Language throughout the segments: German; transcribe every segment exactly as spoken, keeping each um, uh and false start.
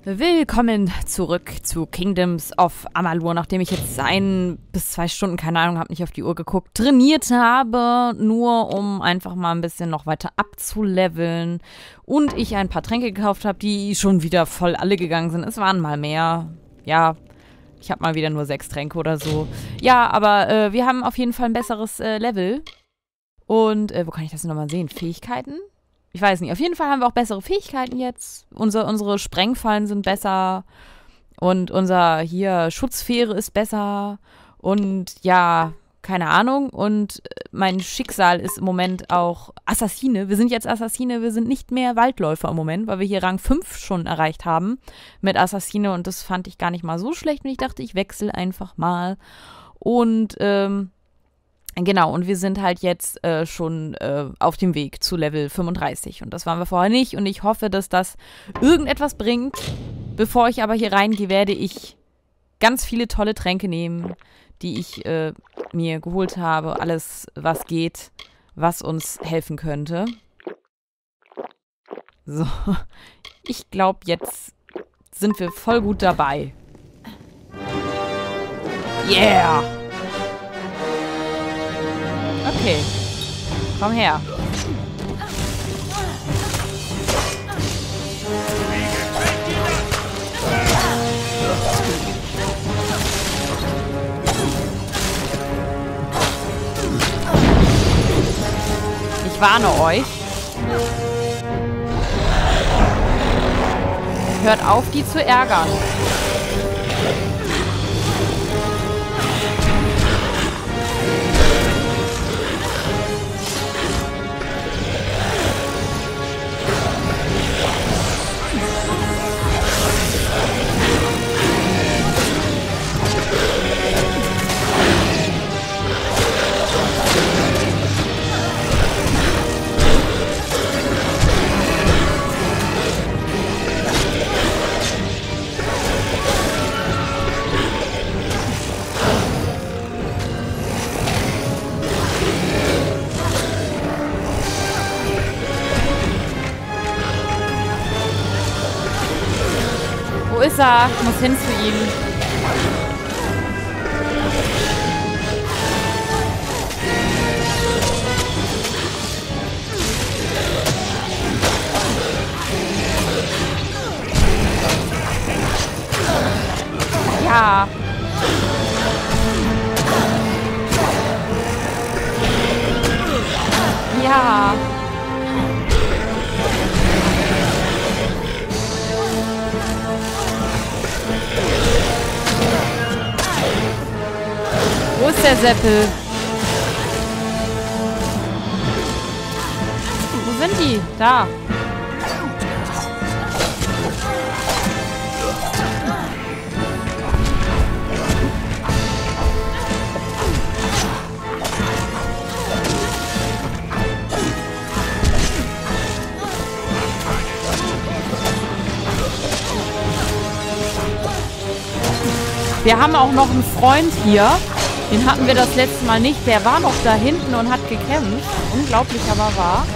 Willkommen zurück zu Kingdoms of Amalur, nachdem ich jetzt ein bis zwei Stunden, keine Ahnung, habe nicht auf die Uhr geguckt, trainiert habe, nur um einfach mal ein bisschen noch weiter abzuleveln und ich ein paar Tränke gekauft habe, die schon wieder voll alle gegangen sind. Es waren mal mehr, ja, ich habe mal wieder nur sechs Tränke oder so. Ja, aber äh, wir haben auf jeden Fall ein besseres äh, Level und, äh, wo kann ich das nochmal sehen? Fähigkeiten? Ich weiß nicht. Auf jeden Fall haben wir auch bessere Fähigkeiten jetzt. Unser, unsere Sprengfallen sind besser. Und unser hier Schutzsphäre ist besser. Und ja, keine Ahnung. Und mein Schicksal ist im Moment auch Assassine. Wir sind jetzt Assassine. Wir sind nicht mehr Waldläufer im Moment, weil wir hier Rang fünf schon erreicht haben mit Assassine. Und das fand ich gar nicht mal so schlecht. Und ich dachte, ich wechsle einfach mal. Und, ähm... Genau, und wir sind halt jetzt äh, schon äh, auf dem Weg zu Level fünfunddreißig. Und das waren wir vorher nicht. Und ich hoffe, dass das irgendetwas bringt. Bevor ich aber hier reingehe, werde ich ganz viele tolle Tränke nehmen, die ich äh, mir geholt habe. Alles, was geht, was uns helfen könnte. So, ich glaube, jetzt sind wir voll gut dabei. Yeah! Okay. Komm her. Ich warne euch. Hört auf, die zu ärgern. Wo ist er? Ich muss hin zu ihm. Ja. Ja. Wo ist der Seppel? Wo sind die? Da. Wir haben auch noch einen Freund hier. Den hatten wir das letzte Mal nicht. Der war noch da hinten und hat gekämpft. Unglaublich aber wahr.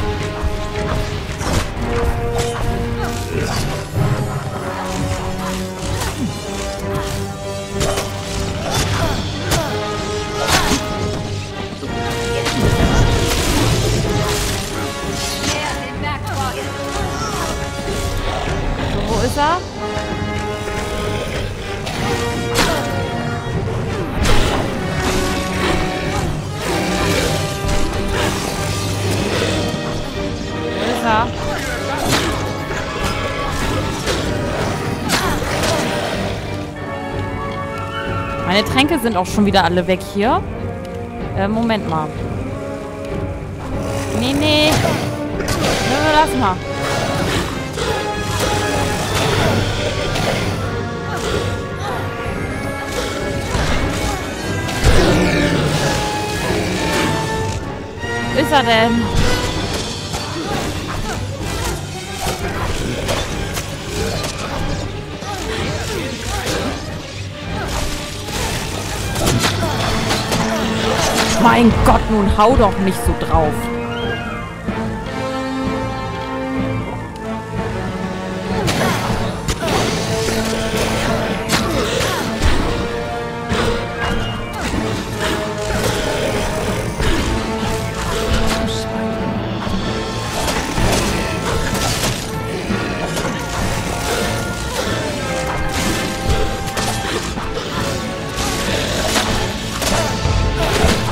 So, wo ist er? Meine Tränke sind auch schon wieder alle weg hier. Äh, Moment mal. Nee, nee. Lass mal. Wo ist er denn? Mein Gott, nun hau doch nicht so drauf.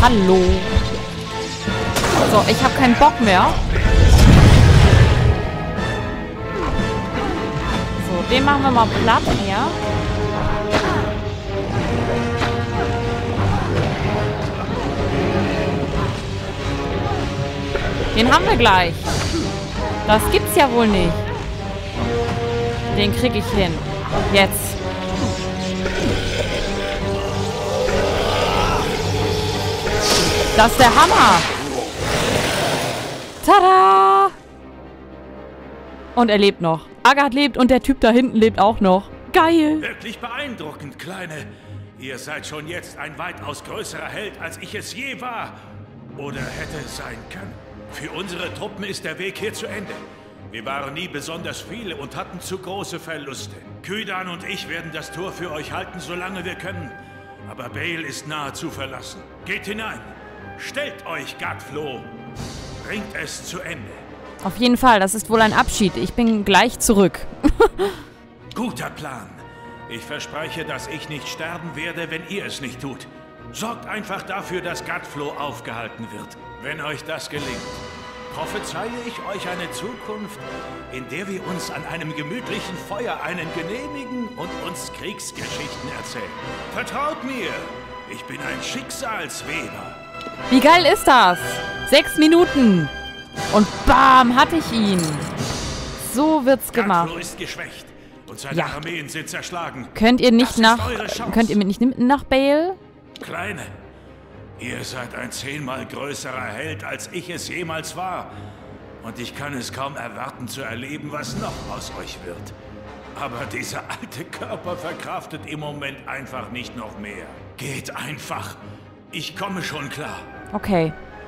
Hallo. So, ich habe keinen Bock mehr. So, den machen wir mal platt hier. Den haben wir gleich. Das gibt's ja wohl nicht. Den krieg ich hin. Jetzt. Das ist der Hammer. Tada! Und er lebt noch. Agathe lebt und der Typ da hinten lebt auch noch. Geil. Wirklich beeindruckend, Kleine. Ihr seid schon jetzt ein weitaus größerer Held, als ich es je war. Oder hätte sein können. Für unsere Truppen ist der Weg hier zu Ende. Wir waren nie besonders viele und hatten zu große Verluste. Kydan und ich werden das Tor für euch halten, solange wir können. Aber Bale ist nahezu verlassen. Geht hinein. Stellt euch, Gadfloh. Bringt es zu Ende. Auf jeden Fall, das ist wohl ein Abschied. Ich bin gleich zurück. Guter Plan. Ich verspreche, dass ich nicht sterben werde, wenn ihr es nicht tut. Sorgt einfach dafür, dass Gadfloh aufgehalten wird. Wenn euch das gelingt, prophezeie ich euch eine Zukunft, in der wir uns an einem gemütlichen Feuer einen genehmigen und uns Kriegsgeschichten erzählen. Vertraut mir, ich bin ein Schicksalsweber. Wie geil ist das? Sechs Minuten. Und bam, hatte ich ihn. So wird's gemacht. Gadfloh ist geschwächt und seine Ja. Armeen sind zerschlagen. Könnt ihr nicht Das ist nach... eure Chance. Könnt ihr mit nicht nach Bale? Kleine, ihr seid ein zehnmal größerer Held, als ich es jemals war. Und ich kann es kaum erwarten zu erleben, was noch aus euch wird. Aber dieser alte Körper verkraftet im Moment einfach nicht noch mehr. Geht einfach. Ich komme schon klar. Okay.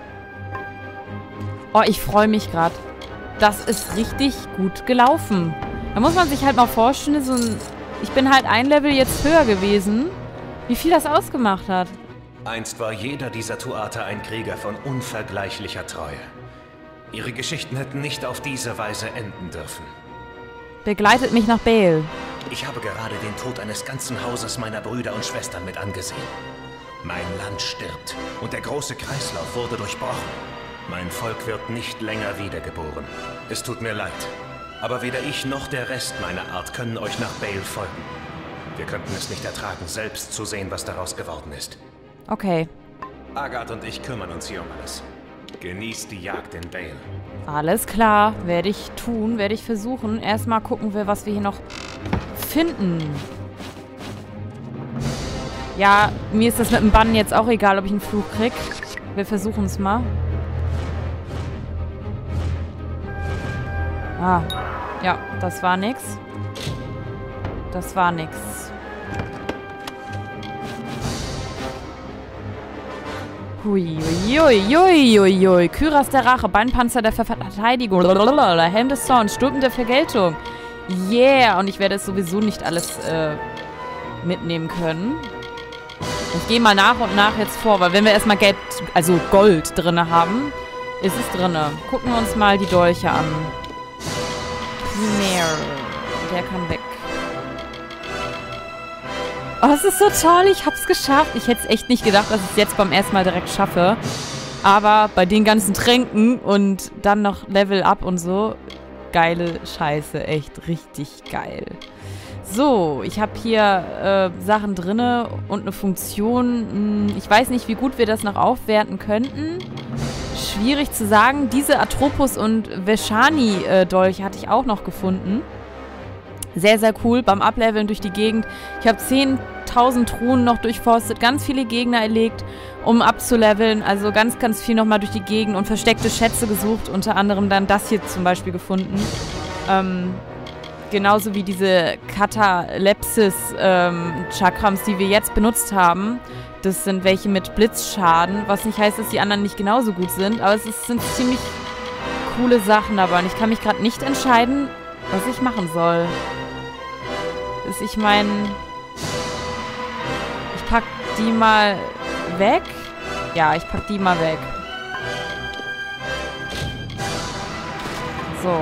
Oh, ich freue mich gerade. Das ist richtig gut gelaufen. Da muss man sich halt mal vorstellen, so ein... Ich bin halt ein Level jetzt höher gewesen. Wie viel das ausgemacht hat. Einst war jeder dieser Tuatha ein Krieger von unvergleichlicher Treue. Ihre Geschichten hätten nicht auf diese Weise enden dürfen. Begleitet mich nach Bale. Ich habe gerade den Tod eines ganzen Hauses meiner Brüder und Schwestern mit angesehen. Mein Land stirbt und der große Kreislauf wurde durchbrochen. Mein Volk wird nicht länger wiedergeboren. Es tut mir leid, aber weder ich noch der Rest meiner Art können euch nach Bale folgen. Wir könnten es nicht ertragen, selbst zu sehen, was daraus geworden ist. Okay. Agathe und ich kümmern uns hier um alles. Genießt die Jagd in Bale. Alles klar. Werde ich tun, werde ich versuchen. Erstmal gucken wir, was wir hier noch finden. Ja, mir ist das mit dem Bann jetzt auch egal, ob ich einen Fluch krieg. Wir versuchen es mal. Ah. Ja, das war nix. Das war nix. Hui, hui, hui, hui, hui, hui. Kyras der Rache, Beinpanzer der Verteidigung, lalalala, Helm des Zorns, Stulpen der Vergeltung. Yeah, und ich werde es sowieso nicht alles äh, mitnehmen können. Ich gehe mal nach und nach jetzt vor, weil wenn wir erstmal Geld, also Gold drin haben, ist es drin. Gucken wir uns mal die Dolche an. Primär. Der kann weg. Oh, es ist so toll. Ich hab's geschafft. Ich hätte es echt nicht gedacht, dass ich es jetzt beim ersten Mal direkt schaffe. Aber bei den ganzen Tränken und dann noch Level Up und so, geile Scheiße. Echt richtig geil. So, ich habe hier äh, Sachen drinne und eine Funktion. Ich weiß nicht, wie gut wir das noch aufwerten könnten. Schwierig zu sagen. Diese Atropos- und Veshani-Dolche hatte ich auch noch gefunden. Sehr, sehr cool. Beim Upleveln durch die Gegend. Ich habe zehntausend Truhen noch durchforstet, ganz viele Gegner erlegt, um abzuleveln. Also ganz, ganz viel nochmal durch die Gegend und versteckte Schätze gesucht. Unter anderem dann das hier zum Beispiel gefunden. Ähm... Genauso wie diese Katalepsis-Chakrams, ähm, die wir jetzt benutzt haben. Das sind welche mit Blitzschaden, was nicht heißt, dass die anderen nicht genauso gut sind. Aber es ist, sind ziemlich coole Sachen dabei. Und ich kann mich gerade nicht entscheiden, was ich machen soll. Ist, ich meine, ich pack die mal weg. Ja, ich pack die mal weg. So.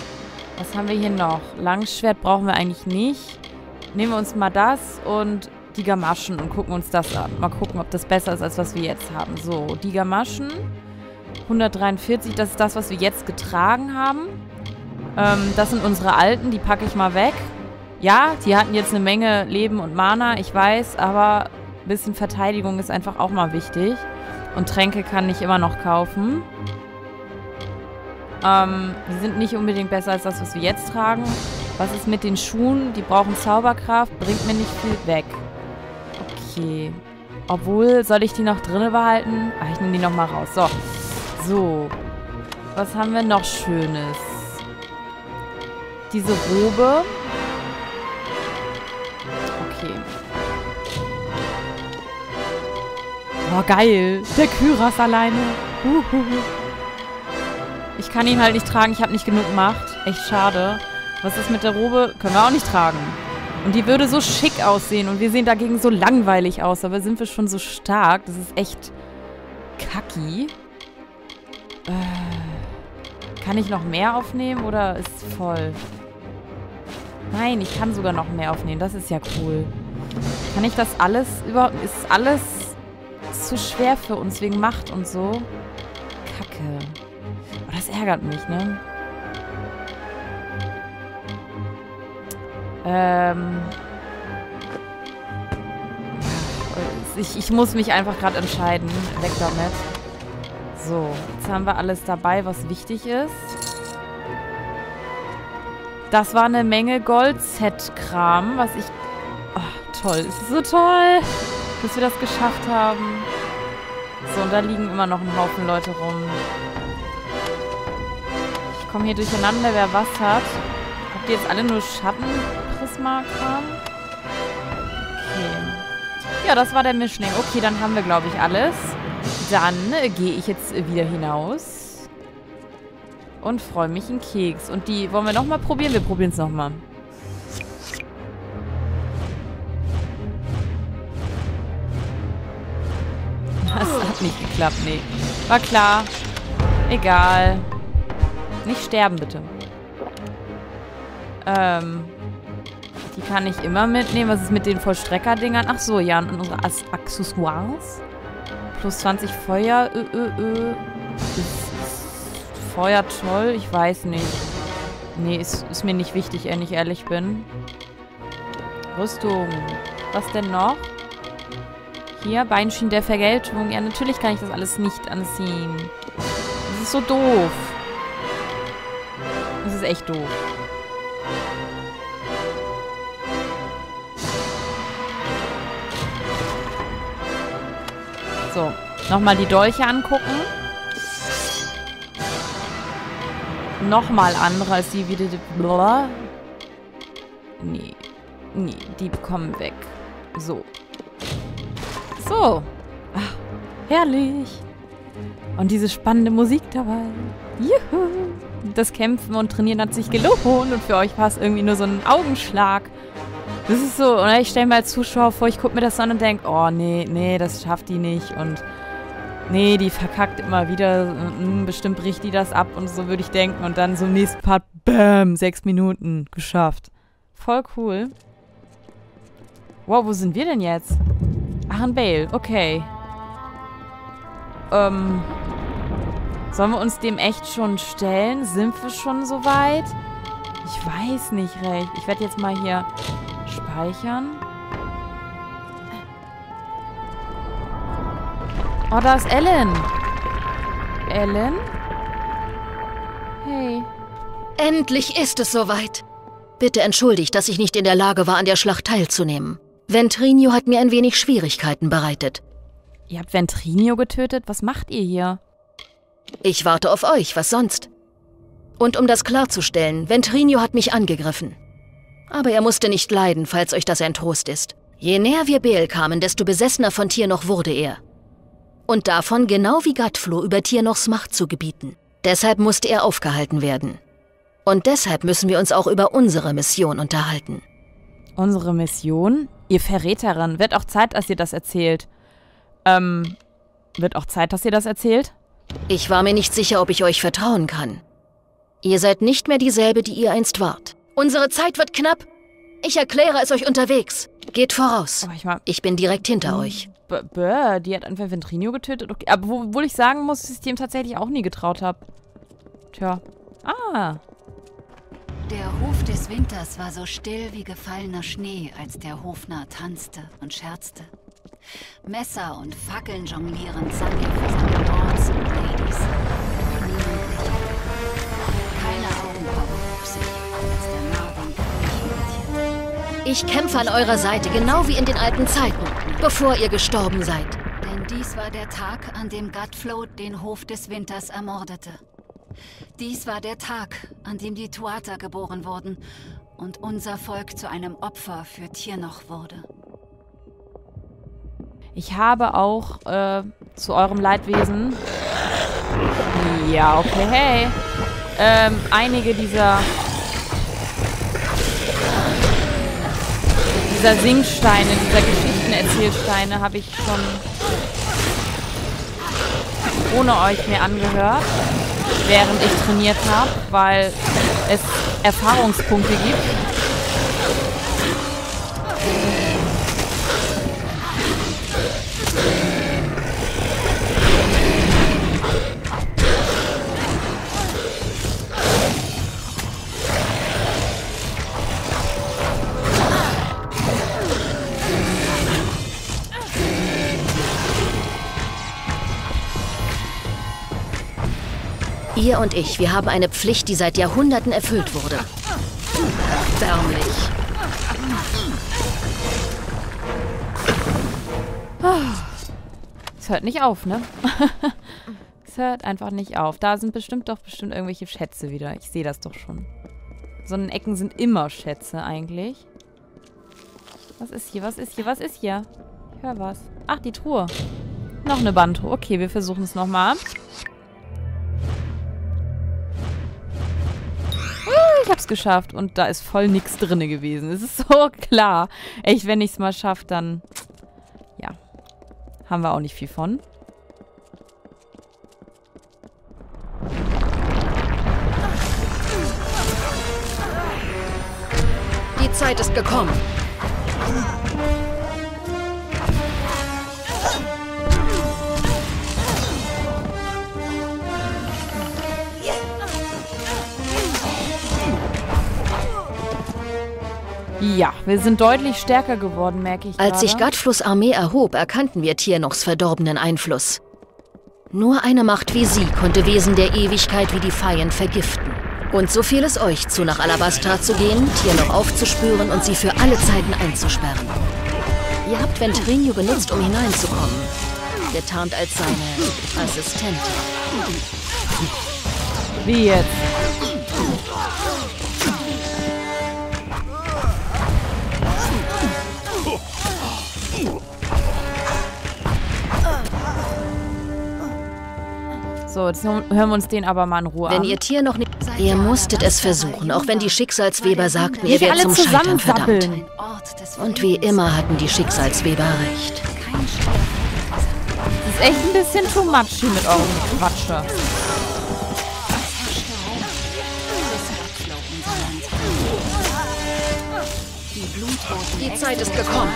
Was haben wir hier noch? Langschwert brauchen wir eigentlich nicht. Nehmen wir uns mal das und die Gamaschen und gucken uns das an. Mal gucken, ob das besser ist, als was wir jetzt haben. So, die Gamaschen. hundertdreiundvierzig, das ist das, was wir jetzt getragen haben. Ähm, das sind unsere alten, die packe ich mal weg. Ja, die hatten jetzt eine Menge Leben und Mana, ich weiß, aber ein bisschen Verteidigung ist einfach auch mal wichtig. Und Tränke kann ich immer noch kaufen. Ähm, die sind nicht unbedingt besser als das, was wir jetzt tragen. Was ist mit den Schuhen? Die brauchen Zauberkraft, bringt mir nicht viel weg. Okay. Obwohl, soll ich die noch drinne behalten? Ach, ich nehme die nochmal raus. So. So. Was haben wir noch Schönes? Diese Robe. Okay. Oh, geil. Der Kyras alleine. Uhuhu. Ich kann ihn halt nicht tragen. Ich habe nicht genug Macht. Echt schade. Was ist mit der Robe? Können wir auch nicht tragen. Und die würde so schick aussehen. Und wir sehen dagegen so langweilig aus. Aber sind wir schon so stark? Das ist echt kacki. Äh, kann ich noch mehr aufnehmen? Oder ist es voll? Nein, ich kann sogar noch mehr aufnehmen. Das ist ja cool. Kann ich das alles überhaupt... Ist alles zu schwer für uns wegen Macht und so? Kacke. Oh, das ärgert mich, ne? Ähm... Ich, ich muss mich einfach gerade entscheiden. Weg damit. So, jetzt haben wir alles dabei, was wichtig ist. Das war eine Menge Gold-Set-Kram, was ich... Oh, toll. Es ist so toll, dass wir das geschafft haben. So, und da liegen immer noch ein Haufen Leute rum. Ich komme hier durcheinander, wer was hat. Habt ihr jetzt alle nur Schattenprisma-Kram? Okay. Ja, das war der Mischling. Okay, dann haben wir, glaube ich, alles. Dann äh, gehe ich jetzt wieder hinaus. Und freue mich einen Keks. Und die wollen wir nochmal probieren? Wir probieren es nochmal. Das hat nicht geklappt, nee. War klar. Egal. Nicht sterben, bitte. Ähm... Die kann ich immer mitnehmen. Was ist mit den Vollstrecker-Dingern? Ach so, ja. Und unsere As Accessoires. Plus zwanzig Feuer. Ö, ö, ö. Ist, ist Feuer toll? Ich weiß nicht. Nee, ist, ist mir nicht wichtig, wenn ich ehrlich bin. Rüstung. Was denn noch? Hier, Beinschienen der Vergeltung. Ja, natürlich kann ich das alles nicht anziehen. Das ist so doof. Das ist echt doof. So, nochmal die Dolche angucken. Nochmal andere als die wieder... Blablabla. Nee. Nee, die bekommen weg. So. So. Ach, herrlich. Und diese spannende Musik dabei. Juhu. Das Kämpfen und Trainieren hat sich gelohnt. Und für euch war es irgendwie nur so ein Augenschlag. Das ist so, oder ich stelle mir als Zuschauer vor, ich gucke mir das an und denke, oh nee, nee, das schafft die nicht. Und nee, die verkackt immer wieder. Und, bestimmt bricht die das ab und so würde ich denken. Und dann so im nächsten Part, bam, sechs Minuten, geschafft. Voll cool. Wow, wo sind wir denn jetzt? Ach, in Vale, okay. Ähm, sollen wir uns dem echt schon stellen? Sind wir schon so weit? Ich weiß nicht recht. Ich werde jetzt mal hier... speichern. Oh, da ist Ellen. Ellen? Hey. Endlich ist es soweit. Bitte entschuldigt, dass ich nicht in der Lage war, an der Schlacht teilzunehmen. Ventrinio hat mir ein wenig Schwierigkeiten bereitet. Ihr habt Ventrinio getötet? Was macht ihr hier? Ich warte auf euch, was sonst? Und um das klarzustellen, Ventrinio hat mich angegriffen. Aber er musste nicht leiden, falls euch das ein Trost ist. Je näher wir Beel kamen, desto besessener von Tirnoch wurde er. Und davon, genau wie Gatflo, über Tirnochs Macht zu gebieten. Deshalb musste er aufgehalten werden. Und deshalb müssen wir uns auch über unsere Mission unterhalten. Unsere Mission? Ihr Verräterin, wird auch Zeit, dass ihr das erzählt. Ähm, wird auch Zeit, dass ihr das erzählt? Ich war mir nicht sicher, ob ich euch vertrauen kann. Ihr seid nicht mehr dieselbe, die ihr einst wart. Unsere Zeit wird knapp. Ich erkläre es euch unterwegs. Geht voraus. Aber ich, mein, ich bin direkt hinter euch. B Bäh, die hat einfach Ventrino getötet. Okay. Aber wo, obwohl ich sagen muss, dass ich dem tatsächlich auch nie getraut habe. Tja. Ah. Der Hof des Winters war so still wie gefallener Schnee, als der Hofnarr tanzte und scherzte. Messer und Fackeln jonglierend sang er für seine Lords und Ladies. Niemand lächelte. Keine Augenbraue hob sich, als der Narr den König imitierte. Ich kämpfe an eurer Seite, genau wie in den alten Zeiten, bevor ihr gestorben seid. Denn dies war der Tag, an dem Gutfloat den Hof des Winters ermordete. Dies war der Tag, an dem die Tuatha geboren wurden und unser Volk zu einem Opfer für Tirnoch wurde. Ich habe auch äh, zu eurem Leidwesen, ja, okay, hey, ähm, einige dieser, dieser Singsteine, dieser Geschichtenerzählsteine habe ich schon ohne euch mir angehört, während ich trainiert habe, weil es Erfahrungspunkte gibt. Ihr und ich, wir haben eine Pflicht, die seit Jahrhunderten erfüllt wurde. Erbärmlich. Es hört nicht auf, ne? Es hört einfach nicht auf. Da sind bestimmt doch bestimmt irgendwelche Schätze wieder. Ich sehe das doch schon. So in Ecken sind immer Schätze eigentlich. Was ist hier? Was ist hier? Was ist hier? Ich höre was. Ach, die Truhe. Noch eine Bandtruhe. Okay, wir versuchen es nochmal. Ich hab's geschafft und da ist voll nichts drin gewesen. Es ist so klar. Echt, wenn ich's mal schaffe, dann ja, haben wir auch nicht viel von. Die Zeit ist gekommen. Ja, wir sind deutlich stärker geworden, merke ich gerade. Als sich Gutfloats Armee erhob, erkannten wir Tirnochs verdorbenen Einfluss. Nur eine Macht wie sie konnte Wesen der Ewigkeit wie die Feyen vergiften. Und so fiel es euch zu, nach Alabastra zu gehen, Tirnoch aufzuspüren und sie für alle Zeiten einzusperren. Ihr habt Ventrino benutzt, um hineinzukommen. Getarnt als seine Assistentin. Wie jetzt? So, jetzt hören wir uns den aber mal in Ruhe Wenn an. ihr Tirnoch nicht... Ihr musstet es versuchen, auch wenn die Schicksalsweber sagten, ihr werdet zum Scheitern verdammt. Und wie immer hatten die Schicksalsweber recht. Das ist echt ein bisschen too much hier mit eurem Quatsche. Die Zeit ist gekommen.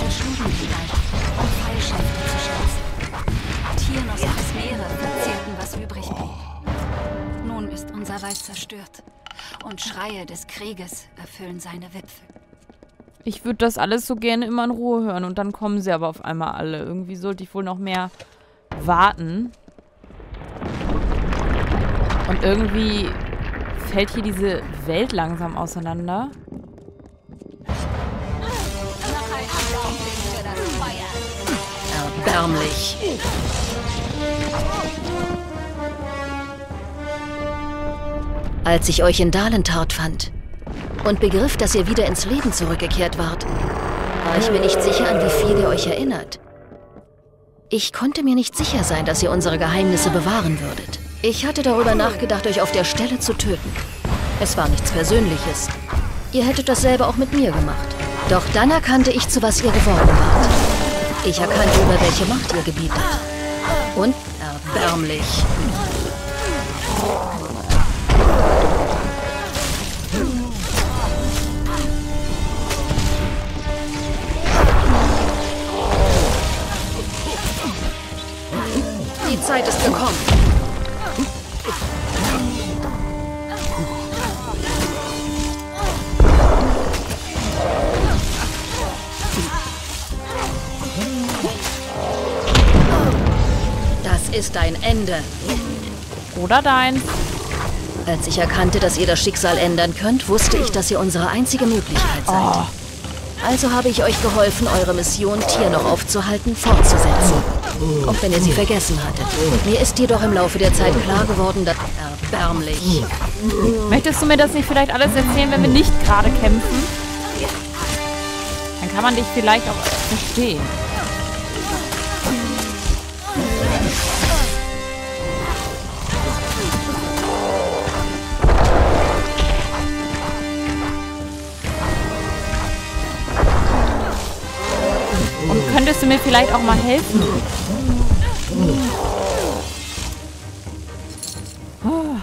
Tirnochs Meere verzehrten, was übrig blieb. Nun ist unser Wald zerstört und Schreie des Krieges erfüllen seine Wipfel. Ich würde das alles so gerne immer in Ruhe hören und dann kommen sie aber auf einmal alle. Irgendwie sollte ich wohl noch mehr warten. Und irgendwie fällt hier diese Welt langsam auseinander. Erbärmlich. Als ich euch in Dalentart fand und begriff, dass ihr wieder ins Leben zurückgekehrt wart, war ich mir nicht sicher, an wie viel ihr euch erinnert. Ich konnte mir nicht sicher sein, dass ihr unsere Geheimnisse bewahren würdet. Ich hatte darüber nachgedacht, euch auf der Stelle zu töten. Es war nichts Persönliches. Ihr hättet dasselbe auch mit mir gemacht. Doch dann erkannte ich, zu was ihr geworden wart. Ich erkannte, über welche Macht ihr gebietet. Und erbärmlich. Zeit ist gekommen. Das ist dein Ende. Oder deins. Als ich erkannte, dass ihr das Schicksal ändern könnt, wusste ich, dass ihr unsere einzige Möglichkeit seid. Oh. Also habe ich euch geholfen, eure Mission, Tyr noch aufzuhalten, fortzusetzen. Auch wenn ihr sie vergessen hattet. Mir ist jedoch im Laufe der Zeit klar geworden, dass... Erbärmlich. Möchtest du mir das nicht vielleicht alles erzählen, wenn wir nicht gerade kämpfen? Dann kann man dich vielleicht auch verstehen. Und könntest du mir vielleicht auch mal helfen? Oh.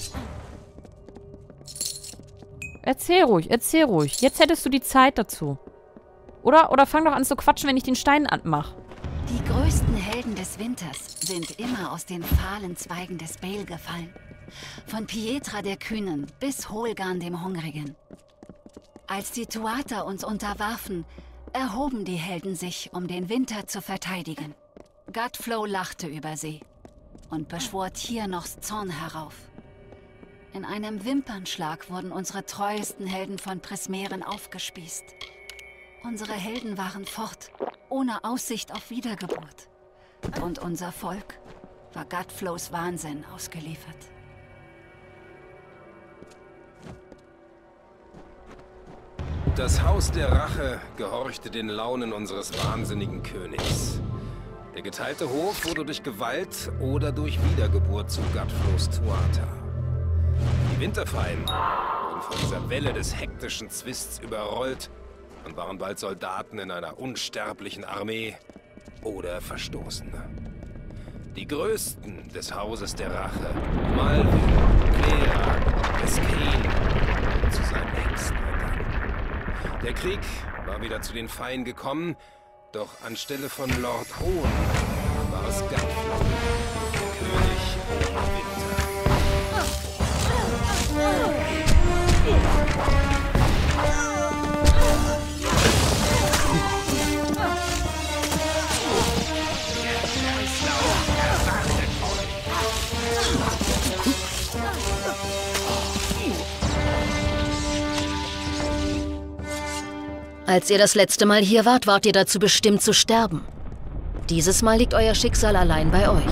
Erzähl ruhig, erzähl ruhig. Jetzt hättest du die Zeit dazu. Oder, oder fang doch an zu quatschen, wenn ich den Stein anmach. Die größten Helden des Winters sind immer aus den fahlen Zweigen des Bale gefallen. Von Pietra der Kühnen bis Holgan dem Hungrigen. Als die Tuatha uns unterwarfen, erhoben die Helden sich, um den Winter zu verteidigen. Godflow lachte über sie und beschwor Tiernochs Zorn herauf. In einem Wimpernschlag wurden unsere treuesten Helden von Prismeren aufgespießt. Unsere Helden waren fort, ohne Aussicht auf Wiedergeburt. Und unser Volk war Godflows Wahnsinn ausgeliefert. Das Haus der Rache gehorchte den Launen unseres wahnsinnigen Königs. Der geteilte Hof wurde durch Gewalt oder durch Wiedergeburt zu Godflows Tuatha. Die Winterfeien wurden von dieser Welle des hektischen Zwists überrollt und waren bald Soldaten in einer unsterblichen Armee oder Verstoßene. Die Größten des Hauses der Rache, Malvin, Clea, Escain, zu seinen Hexen ernannt. Der Krieg war wieder zu den Feien gekommen, doch anstelle von Lord Hohn war es Godflow, der König ohne Winter. Als ihr das letzte Mal hier wart, wart ihr dazu bestimmt zu sterben. Dieses Mal liegt euer Schicksal allein bei euch.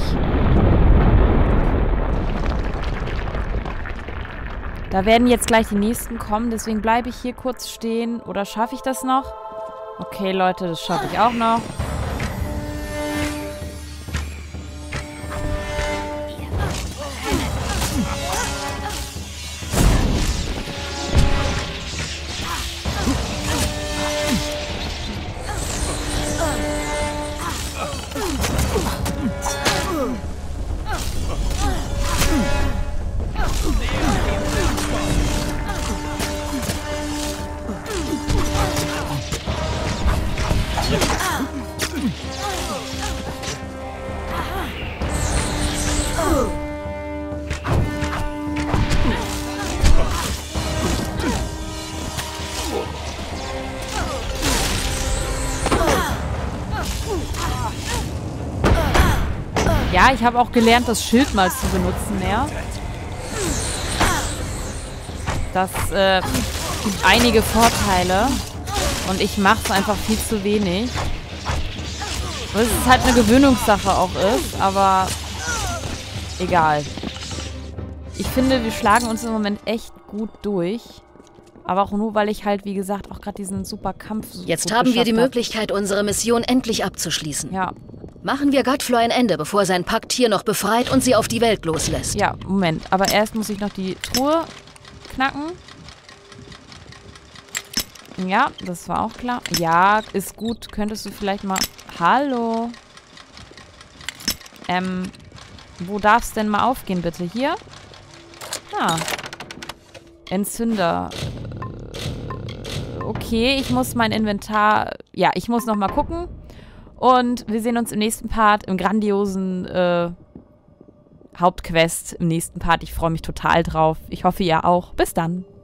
Da werden jetzt gleich die nächsten kommen, deswegen bleibe ich hier kurz stehen. Oder schaffe ich das noch? Okay, Leute, das schaffe ich auch noch. Ja, ich habe auch gelernt, das Schild mal zu benutzen mehr. Das äh, gibt einige Vorteile. Und ich mache es einfach viel zu wenig. Weil es halt eine Gewöhnungssache auch ist, aber egal. Ich finde, wir schlagen uns im Moment echt gut durch. Aber auch nur, weil ich halt, wie gesagt, auch gerade diesen super Kampf so Jetzt haben wir die Möglichkeit, unsere Mission endlich abzuschließen. Ja. Machen wir Godflow ein Ende, bevor sein Pakt hier noch befreit und sie auf die Welt loslässt. Ja, Moment. Aber erst muss ich noch die Truhe knacken. Ja, das war auch klar. Ja, ist gut. Könntest du vielleicht mal... Hallo? Ähm, wo darf es denn mal aufgehen, bitte? Hier? Ah. Entzünder. Okay, ich muss mein Inventar... Ja, ich muss noch mal gucken. Und wir sehen uns im nächsten Part im grandiosen äh, Hauptquest im nächsten Part. Ich freue mich total drauf. Ich hoffe, ihr auch. Bis dann.